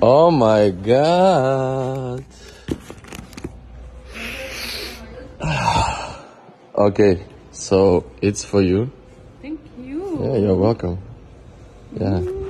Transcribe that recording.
Oh my god. Okay, so it's for you. Thank you. Yeah, you're welcome. Yeah.